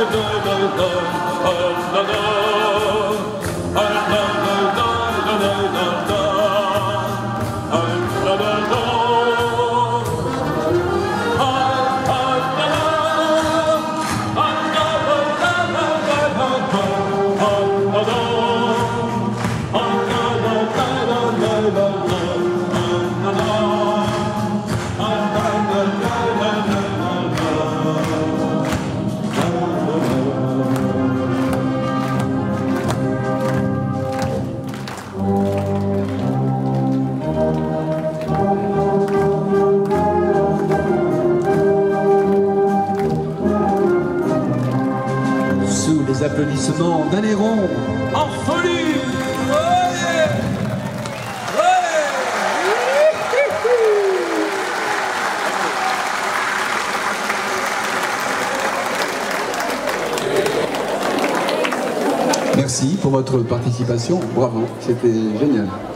Sous les applaudissements d'un héron en folie. Merci pour votre participation, bravo, c'était génial.